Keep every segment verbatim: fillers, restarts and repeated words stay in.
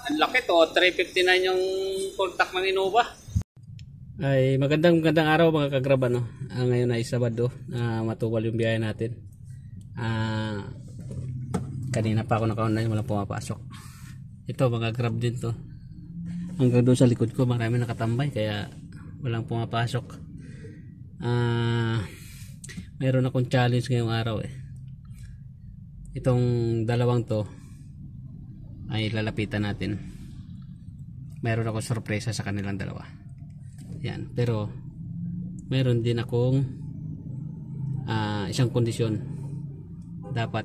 Ang laki to, three fifty-nine yung full tank ng Innova. Ay magandang magandang araw mga kagrab, ano. Ah, ngayon ay Sabado, ah, matuwal yung biyahe natin. Ah, kanina pa ako naka-online, walang pumapasok. Ito mga grab din to. Hanggang doon sa likod ko marami nakatambay kaya walang pumapasok. Ah, mayroon akong challenge ngayong araw eh. Itong dalawang to ay lalapitan natin. Mayroon akong sorpresa sa kanilang dalawa. Yan, pero mayroon din akong uh, isang kondisyon. Dapat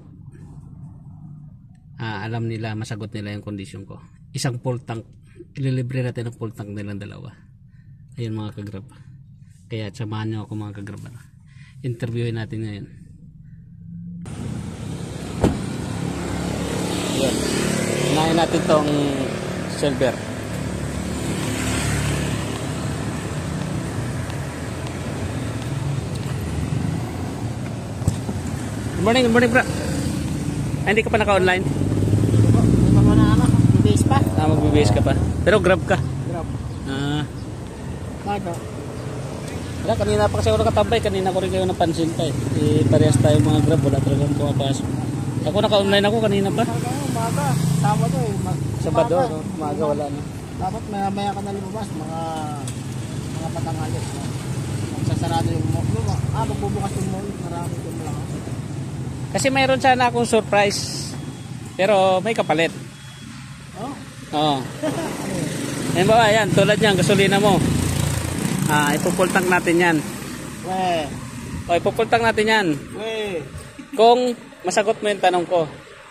uh, alam nila, masagot nila yung kondisyon ko. Isang full tank, ililibre natin ang full tank nilang dalawa. Ayun mga kagrab. Kaya samahan nyo ako mga kagrab. Interviewin natin ngayon. Yan. Unahin natin tong silver. Good morning, good morning bro. Ay, hindi ka pa naka-online? Hindi pa na ano, magbibase pa. Ah, magbibase ka pa. Pero grab ka? Grab. Ah. Ano? Wala, kanina pa kasi ako nakatambay. Kanina ko rin kayo napansin pa eh. Eh, parehas tayo mga grab. Wala talagang pumapasok. Ako naka-online ako kanina pa. Umaga, Sabado eh. Mag Sabado, no? Umaga wala na. Dapat maya maya ka na lumabas, mga mga patangalis. No? Magsasarado yung mall. Ah, magbubukas yung mall. Marami yung malakas. Kasi mayroon sana akong surprise. Pero may kapalit. Oh? Oo. Ayun ba, yan. Tulad yan, gasolina mo. Ah, ipupultang natin yan. We. O, ipupultang natin yan. We. Kung masagot mo yung tanong ko.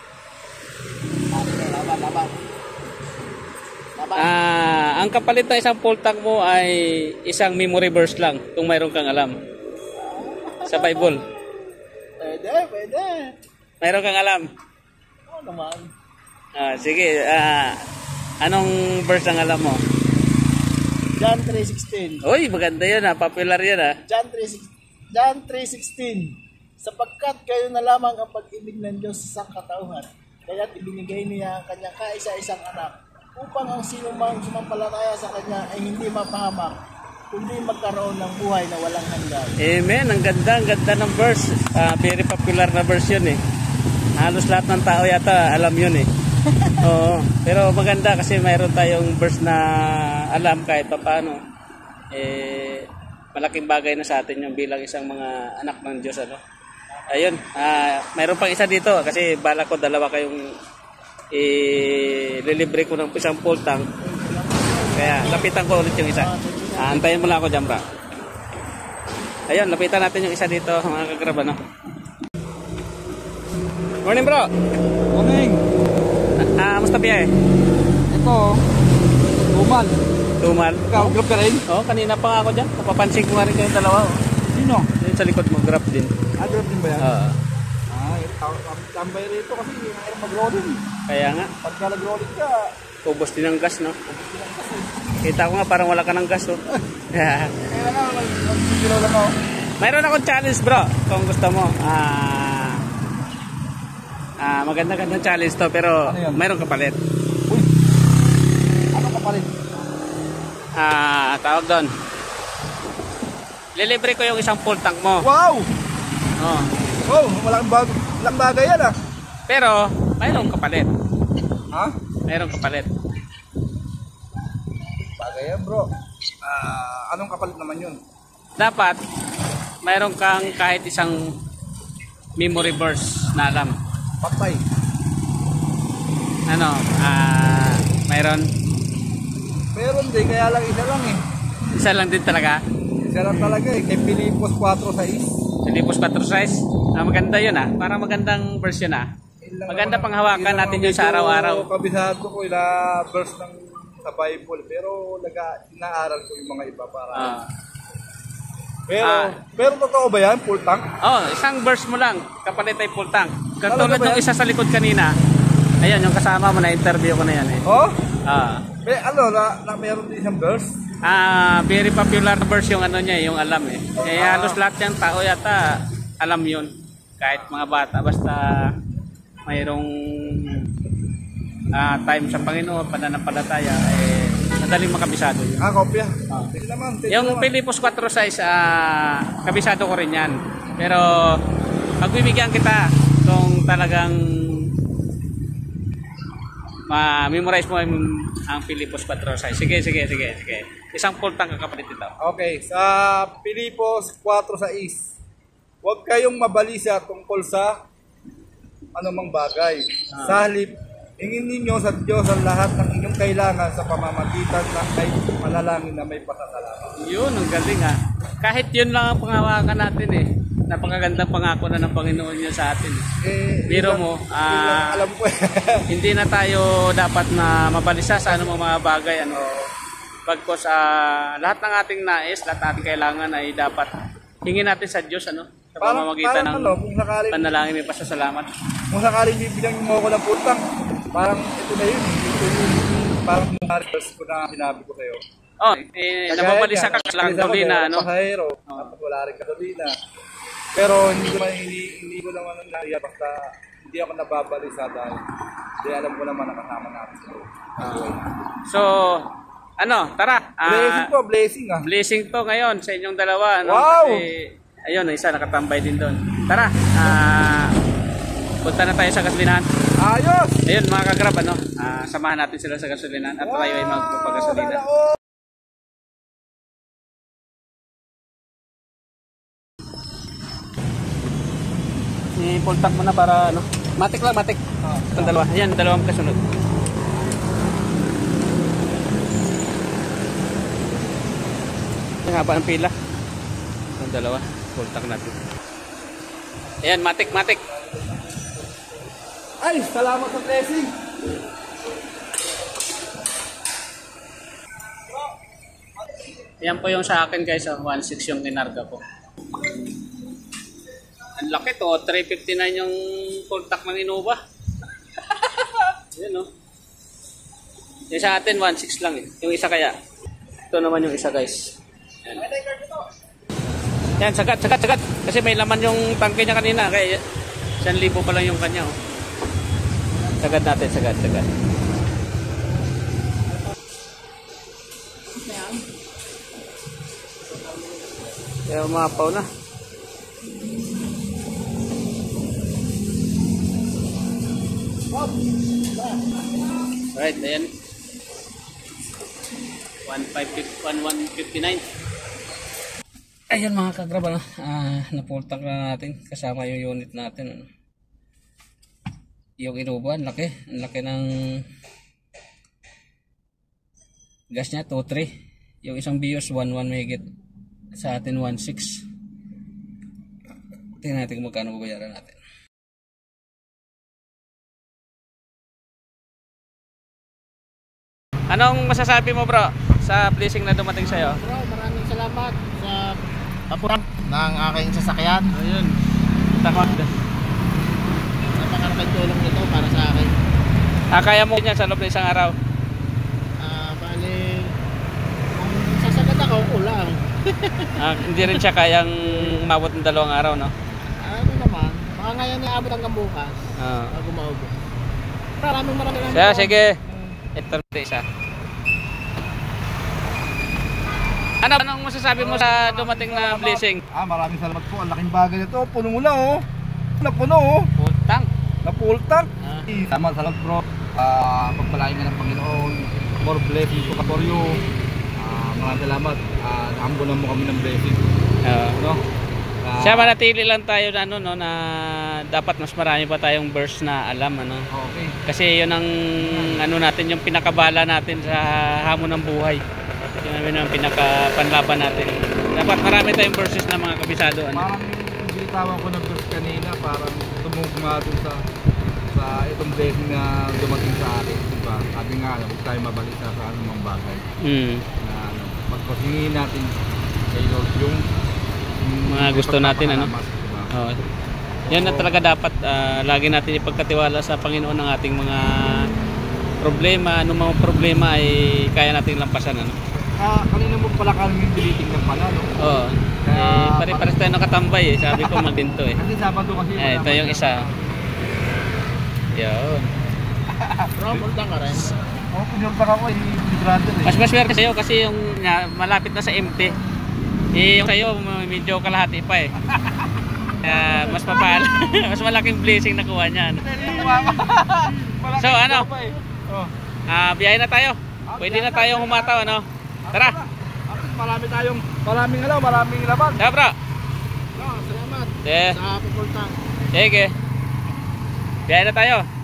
Laban, laban. Laban. Ah, ang kapalit ng isang full tank mo ay isang memory verse lang kung mayroon kang alam. Sa Bible. Pwede, pwede. Mayroon kang alam. Oo naman. Ah, sige, ah, anong verse ang alam mo? John three sixteen. Uy, maganda yun ah, popular yun ah. John three sixteen. Sapagkat kayo na lamang ang pag-ibig ng Diyos sa sangkatauhan, kaya't ibinigay niya ang kanyang kaisa-isang anak, upang ang sino mang sumampalataya sa kanya ay hindi mapahamak, kundi magkaroon ng buhay na walang hanggan. Amen, ang ganda, ang ganda ng verse. Uh, very popular na verse yun eh. Halos lahat ng tao yata alam yun eh. Oo, pero maganda kasi mayroon tayong verse na alam kahit pa paano. Eh, malaking bagay na sa atin yung bilang isang mga anak ng Diyos, ano. Ayun, uh, mayroon pang isa dito kasi bala ko dalawa kayong ililibre ko ng isang full tank. Kaya lapitan ko ulit yung isa. Uh, antayin mo lang ako dyan, bro. Ayun, lapitan natin yung isa dito, mga kagrab, ano. Morning, bro. Morning. Ah, uh, musta biyahe? Ito, tumal. Tumal? Ikaw, grab ka rin? Oo, oh, kanina pa nga ako dyan. Napapansin ko nga rin kayong dalawa. Oh. Sino? Yung sa likod mo, grab din. Ah, grab din ba yan? Oo. Ah, tambay rito kasi mayroon mag-rolling. Kaya nga. Pagka nag-rolling ka, ubos din ang gas, no? ubos din ang gas eh. Kita ko nga parang wala ka ng gas, oh. Kaya nga, nag-sigilaw lang ako. Mayroon akong challenge, bro. Kung gusto mo. Ah, ah maganda-ganda challenge to, pero ano mayroon kapalit. Uy! Ano kapalit? Ah, tawag doon. Lilibre ko yung isang full tank mo. Wow! Oh. Oh, walang bag walang bagay yan ah. Pero mayroong kapalit. Ha? Mayroong kapalit. Bagay yan, bro. Ah, anong kapalit naman yun? Dapat mayroon kang kahit isang memory verse na alam. Patay. Ano? Ah, mayroon Meron din, kaya lang isa lang eh. isa lang din talaga. Isa lang talaga eh, kay Filipos four six. Filipos four six. Ah, maganda 'yun ah. Para magandang verse 'yun ah. Maganda pang hawakan natin 'yun sa araw-araw. Kabisado ko ila verse ng sa Bible, pero naga inaaral ko yung mga iba para. Ah. Pero Ah. pero totoo ba 'yan, full tank? Oh, isang verse mo lang, kapalit ay full tank. Katulad ng isa sa likod kanina. Ayun, yung kasama mo na interview ko na 'yan eh. Oh? Ah. Eh ano na, na meron din isang verse? Ah, very popular verse yung ano niya, yung alam eh. Eh halos lahat ng tao yata alam 'yun. Kahit mga bata basta mayroong ah, time sa Panginoon, pananampalataya, eh, madaling makabisado yun. Ah, kopya. Ah. Pwede naman. Pwede Yung naman. Philippus four size, ah, kabisado ko rin yan. Pero, pagbibigyan kita kung talagang ma-memorize mo yung, ang Philippus four size. Sige, sige, sige, sige. Isang full tank kakapalit ito. Okay, sa Philippus four sais, huwag kayong mabalisa tungkol sa anumang bagay. Ah. Sa halip, hingin ninyo sa Diyos ang lahat ng inyong kailangan sa pamamagitan ng ay manalangin na may pasasalamat. Yun, ang galing ha. Kahit yun lang ang pangawakan natin eh. Napakagandang pangako na ng Panginoon yun sa atin. Eh, Biro yun mo, lang- ah, yun lang alam ko eh. hindi na tayo dapat na mabalisa sa anumang mga bagay. Ano, bagkos ah, lahat ng ating nais, lahat ng ating kailangan ay dapat hingin natin sa Diyos. Ano, sa Parang, pamamagitan parang ng ano, kung sakaling, panalangin may pasasalamat. kung sakaling bibigyan mo ako ng putang, parang ito na yun. Ito yun, parang na-reverse ko na sinabi ko sa'yo. Oh, eh, nababalisa ka lang gasolina, ano? Pasahero, tapos wala rin gasolina. Pero hindi ko man hindi, hindi ko naman ang nariya basta hindi ako nababalisa dahil hindi alam ko naman nakasama natin sa buhay. So, ano, tara. ah, Blessing po, blessing ah. blessing to ngayon sa inyong dalawa. Ano? Wow! Kasi, ayun, isa nakatambay din doon. Tara, ah, punta na tayo sa gasolinahan. Ayos! Ayun mga kagrab, ano, ah, samahan natin sila sa gasolinahan at tayo ay magpapagasolina. I-full tank mo na para ano. Matik lang, matik. Itong dalawa. Ayan, dalawang kasunod. Ang haba ng pila. Itong dalawa. Full tank natin. Ayan, matik, matik. Ay, salamat sa blessing! Ayan po yung sa akin guys, ah, one six yung kinarga ko. Ang laki to, three fifty-nine yung full tank ng Innova. Ayan o. Yung sa atin, one six lang eh. Yung isa kaya. Ito naman yung isa guys. Ayan. Yan, sagat, sagat, sagat. Kasi may laman yung tangke niya kanina. Kaya one libo pa lang yung kanya. Oh. Sagad natin, sagad, sagad. Kaya umapaw na. Right, ayan. one fifty-nine. Ayan mga kagrab, ano? Ah, na-full tank na natin kasama yung unit natin. Ano? Yung Innova, ang laki. Ang laki ng gas niya, two three. Yung isang BIOS, one one megit. Sa atin, one six. Tingnan natin kung magkano babayaran natin. Anong masasabi mo bro sa blessing na dumating sa'yo? Bro, maraming salamat sa papuran ng aking sasakyan. Ayun. Takot. Napakalaking tulong nito para sa akin. Ah, kaya mo yan sa loob ng isang araw? Ah, bali, kung sasagad ako, kulang. Ah, hindi rin siya kayang umabot ng dalawang araw, no? Ano naman, baka ngayon na abot hanggang bukas. Ah. Bago maubos. Maraming maraming Sige, salamat. sige. Ito na isa. Ano, anong masasabi mo sa dumating na blessing? Ah, maraming salamat po. Ang laking bagay nito. Puno mo na oh. Na puno oh. Full tank. Na full tank. Ah. Salamat, salamat bro. Ah, pagpalain nga ng Panginoon. More blessing to for you. Ah, maraming salamat. Ah, naambunan mo kami ng blessing. Ah. No? Ah, Siya manatili lang tayo na ano no na dapat mas marami pa tayong verse na alam ano. okay. Kasi 'yun ang ano natin yung pinakabala natin sa hamon ng buhay. Yun ang pinakapanlaban natin. Dapat marami tayong verses na mga kabisado ano. Parang yung binitawan ko ng verse kanina, parang tumugma dun sa sa itong blessing na dumating sa atin, diba? Sabi nga, huwag tayo mabalita sa anumang bagay. Mm. Na ano, pagpasingin natin kay Lord yung, yung Mga gusto natin, ano? diba? Oh. Yan na talaga dapat ah, lagi natin ipagkatiwala sa Panginoon ng ating mga problema, anong mga problema ay kaya nating lampasan ano. Ah, kanina mo pala kami deleting ng pala, no? Oo. Eh, pare-pares tayo nakatambay eh. Sabi ko magdinto eh. Kasi Sabado kasi Eh, ito yung isa. Yun. Bro, pultang ka rin. Oo, pinurtang ako, eh, brother eh. Mas maswerte sa'yo kasi yung nga, malapit na sa M T. Eh, yung sa'yo, medyo kalahati pa eh. Kaya mas mapal. Mas malaking blessing nakuha niyan. So ano? Oh. Ah, biyahe na tayo. Pwede na tayong humataw, ano? Tara. Marami tayong, maraming ano, maraming laban. Tara, bro. Bro, salamat Yeah. sa pupultang. Sige. Biyahe na tayo.